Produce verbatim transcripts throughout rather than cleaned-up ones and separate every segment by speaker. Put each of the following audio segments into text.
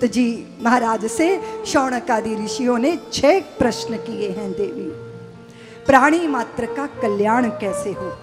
Speaker 1: सूत जी महाराज से शौनकादि ऋषियों ने छह प्रश्न किए हैं। देवी, प्राणी मात्र का कल्याण कैसे हो?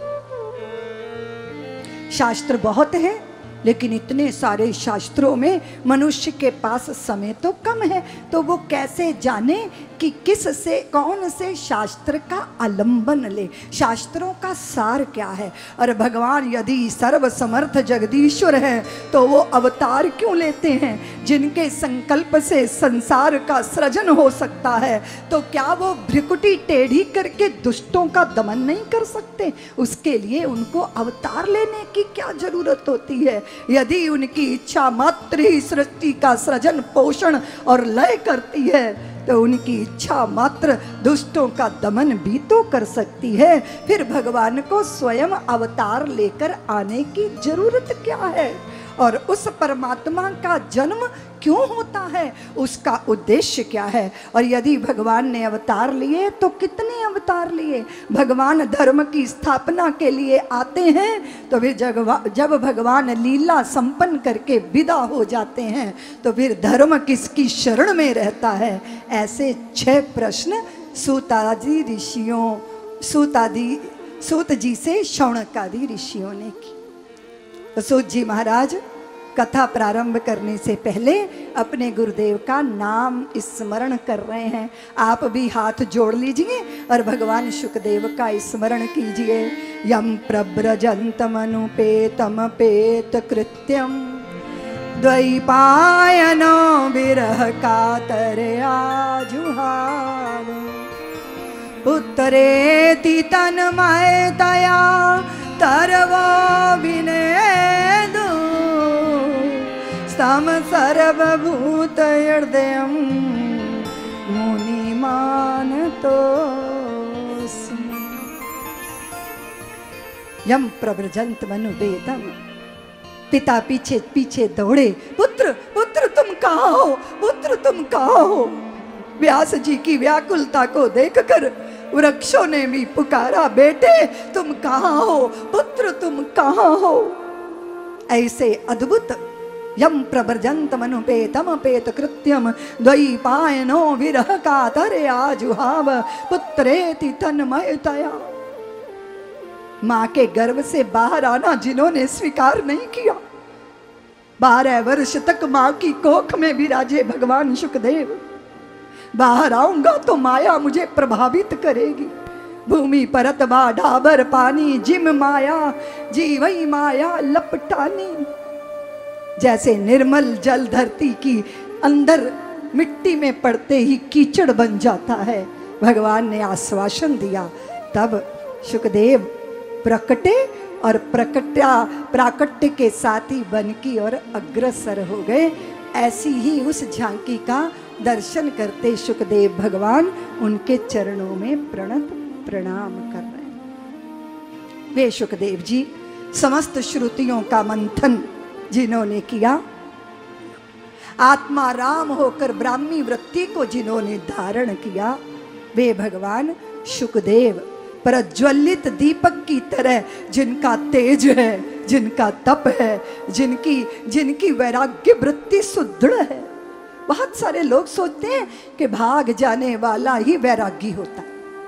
Speaker 1: शास्त्र बहुत है, लेकिन इतने सारे शास्त्रों में मनुष्य के पास समय तो कम है, तो वो कैसे जाने कि किस से कौन से शास्त्र का आलंबन ले, शास्त्रों का सार क्या है। और भगवान यदि सर्व समर्थ जगदीश्वर है तो वो अवतार क्यों लेते हैं? जिनके संकल्प से संसार का सृजन हो सकता है, तो क्या वो भ्रिकुटी टेढ़ी करके दुष्टों का दमन नहीं कर सकते? उसके लिए उनको अवतार लेने की क्या जरूरत होती है? यदि उनकी इच्छा मात्र ही सृष्टि का सृजन, पोषण और लय करती है, तो उनकी इच्छा मात्र दुष्टों का दमन भी तो कर सकती है। फिर भगवान को स्वयं अवतार लेकर आने की जरूरत क्या है? और उस परमात्मा का जन्म क्यों होता है, उसका उद्देश्य क्या है? और यदि भगवान ने अवतार लिए तो कितने अवतार लिए? भगवान धर्म की स्थापना के लिए आते हैं, तो फिर जब भगवान लीला संपन्न करके विदा हो जाते हैं, तो फिर धर्म किसकी शरण में रहता है? ऐसे छह प्रश्न सूतादि ऋषियों सूतादि सूत जी से शौनकादि ऋषियों ने की। तो सूत जी महाराज कथा प्रारंभ करने से पहले अपने गुरुदेव का नाम स्मरण कर रहे हैं। आप भी हाथ जोड़ लीजिए और भगवान शुकदेव का स्मरण कीजिए। यम प्रव्रजन्तमनुपेतम पेत कृत्यम द्वैपायनो विरह कातरया जुहाव पुत्रेति तन्मयतया तरवो विनेदु स्तम सर्वभूत हृदयं मुनिमानतोऽस्मि। यम प्रव्रजन्त मनुपेतम, पिता पीछे पीछे दौड़े, पुत्र पुत्र तुम कहाँ हो, पुत्र तुम कहाँ हो? व्यास जी की व्याकुलता को देखकर वृक्षों ने भी पुकारा, बेटे तुम कहाँ हो, पुत्र तुम कहाँ हो? ऐसे अद्भुत यम प्रव्रजन्त मनुपेतम पेत कृत्यम द्वैपायनो विरह कातरया जुहाव पुत्रेति तन्मयतया। माँ के गर्भ से बाहर आना जिन्होंने स्वीकार नहीं किया, बारह वर्ष तक माँ की कोख में विराजे भगवान शुकदेव, बाहर आऊंगा तो माया मुझे प्रभावित करेगी। भूमि परत बा ढाबर पानी, जिम माया जीवई माया लपटानी। जैसे निर्मल जल धरती की अंदर मिट्टी में पड़ते ही कीचड़ बन जाता है, भगवान ने आश्वासन दिया। तब शुकदेव प्रकटे और प्रकटा प्राकट्य के साथ ही वन की ओर अग्रसर हो गए। ऐसी ही उस झांकी का दर्शन करते शुकदेव भगवान उनके चरणों में प्रणत प्रणाम कर रहे हैं। वे शुकदेव जी समस्त श्रुतियों का मंथन जिन्होंने किया, आत्मा राम होकर ब्राह्मी वृत्ति को जिन्होंने धारण किया, वे भगवान शुकदेव प्रज्वलित दीपक की तरह जिनका तेज है, जिनका तप है, जिनकी जिनकी वैराग्य वृत्ति सुदृढ़ है। बहुत सारे लोग सोचते हैं कि भाग जाने वाला ही वैरागी होता है,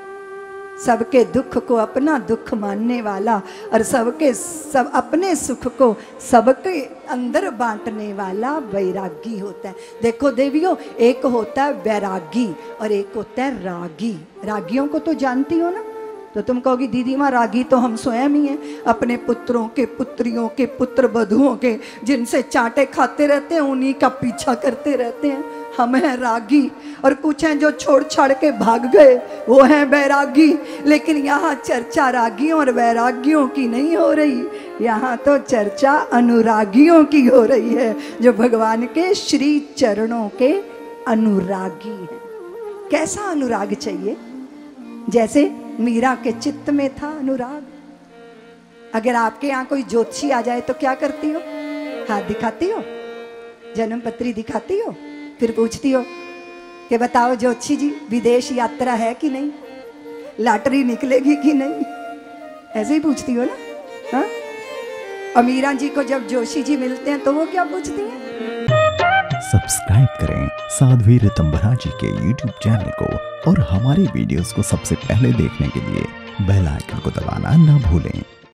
Speaker 1: सबके दुख को अपना दुख मानने वाला और सबके सब अपने सुख को सबके अंदर बांटने वाला वैरागी होता है। देखो देवियों, एक होता है वैरागी और एक होता है रागी। रागियों को तो जानती हो ना, तो तुम कहोगी दीदी माँ रागी तो हम स्वयं ही हैं, अपने पुत्रों के पुत्रियों के पुत्र बधुओं के जिनसे चाटे खाते रहते हैं, उन्हीं का पीछा करते रहते हैं। हम हैं रागी और कुछ हैं जो छोड़ छाड़ के भाग गए, वो हैं बैरागी। लेकिन यहाँ चर्चा रागियों और वैरागियों की नहीं हो रही, यहाँ तो चर्चा अनुरागियों की हो रही है, जो भगवान के श्री चरणों के अनुरागी हैं। कैसा अनुराग चाहिए? जैसे मीरा के चित्त में था अनुराग। अगर आपके यहाँ कोई ज्योतिषी आ जाए तो क्या करती हो? हाथ दिखाती हो, जन्म पत्री दिखाती हो, फिर पूछती हो कि बताओ ज्योतिषी जी विदेश यात्रा है कि नहीं, लॉटरी निकलेगी कि नहीं, ऐसे ही पूछती हो ना। हाँ, और मीरा जी को जब जोशी जी मिलते हैं तो वो क्या पूछती हैं?
Speaker 2: सब्सक्राइब करें साध्वी ऋतंभरा जी के यूट्यूब चैनल को और हमारे वीडियोस को सबसे पहले देखने के लिए बेल आइकन को दबाना ना भूलें।